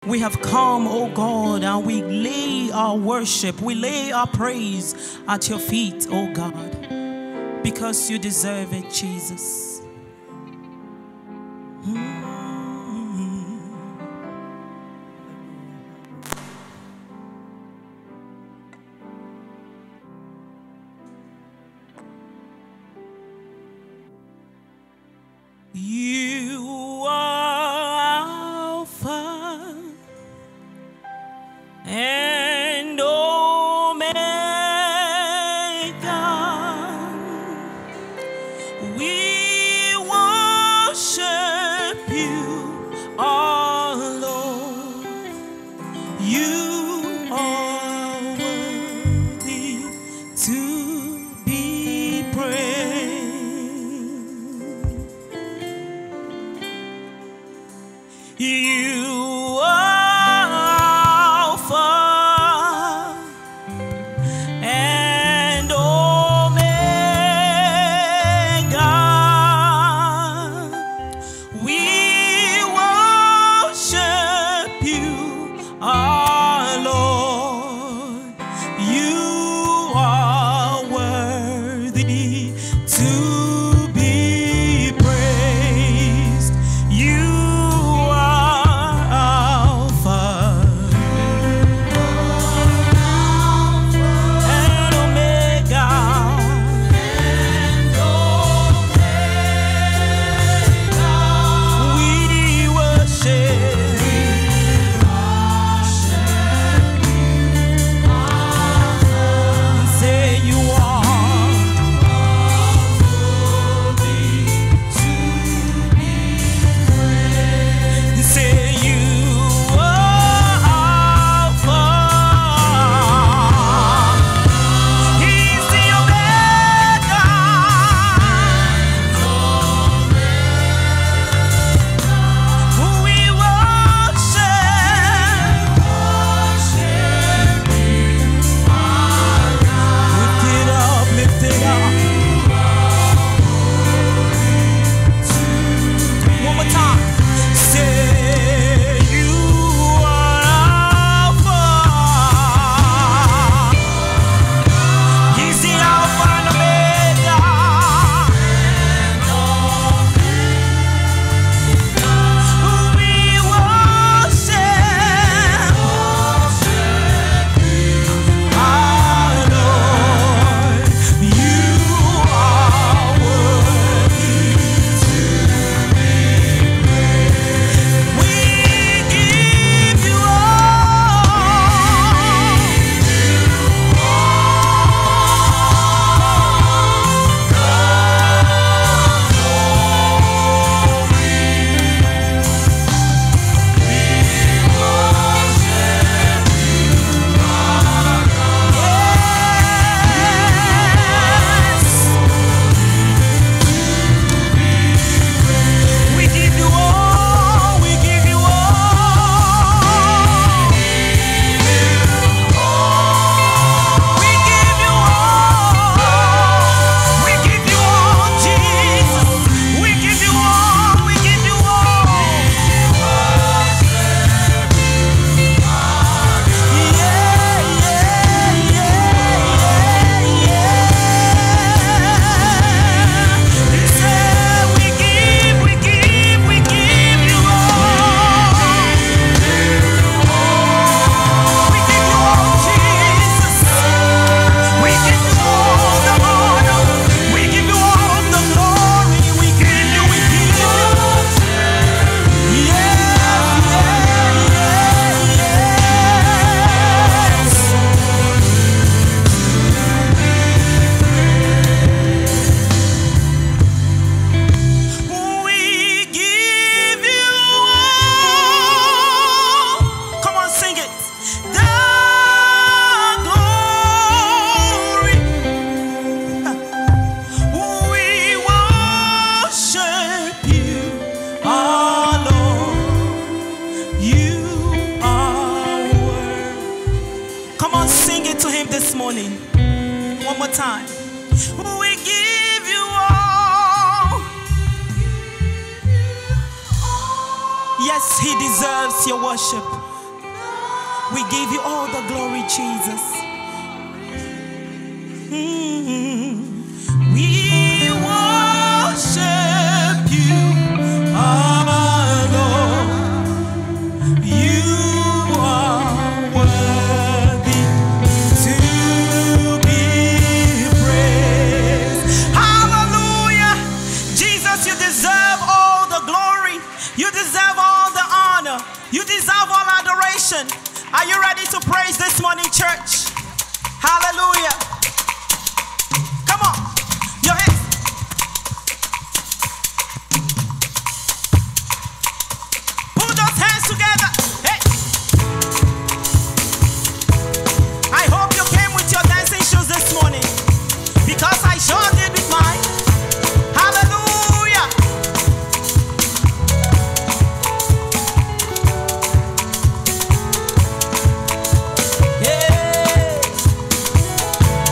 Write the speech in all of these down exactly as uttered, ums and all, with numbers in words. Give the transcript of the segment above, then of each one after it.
We have come, oh God, and we lay our worship, we lay our praise at your feet, oh God, because you deserve it, Jesus. Mm. You are Alpha and Omega. We worship you, our Lord. You are worthy to be praised. You are Alpha and Omega. We worship you, our Lord. You are worthy to be praised. You this morning. One more time. We give you all. Yes, he deserves your worship. We give you all the glory, Jesus. Mm-hmm. We worship you, our Lord. You are worthy to be praised. Hallelujah. Jesus, you deserve all the glory. You deserve all the honor. You deserve all adoration. Are you ready to praise this morning, church? Hallelujah. Come on. Your hands. Put those hands together. Hey. I hope you came with your dancing shoes this morning, because I sure did with mine. Hallelujah. Yeah.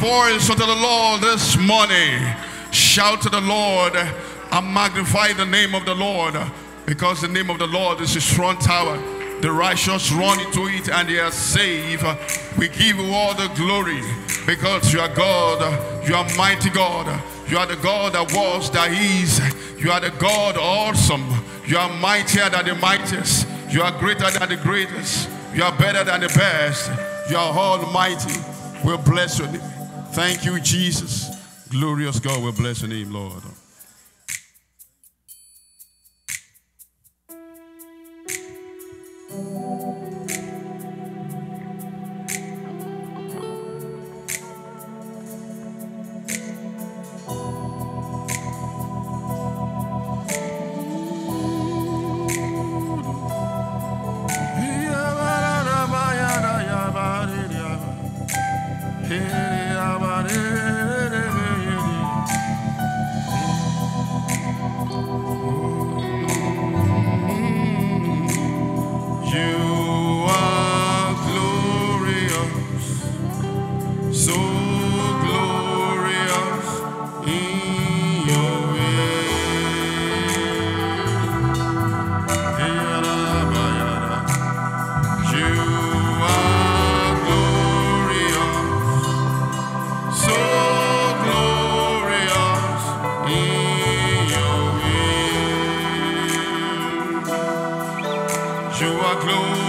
voice unto the Lord this morning. Shout to the Lord and magnify the name of the Lord, because the name of the Lord is a strong tower. The righteous run into it and they are saved. We give you all the glory because you are God. You are mighty God. You are the God that was, that is. You are the God awesome. You are mightier than the mightiest. You are greater than the greatest. You are better than the best. You are almighty. We bless your name. Thank you, Jesus. Glorious God, we bless your name, Lord. You are glorious.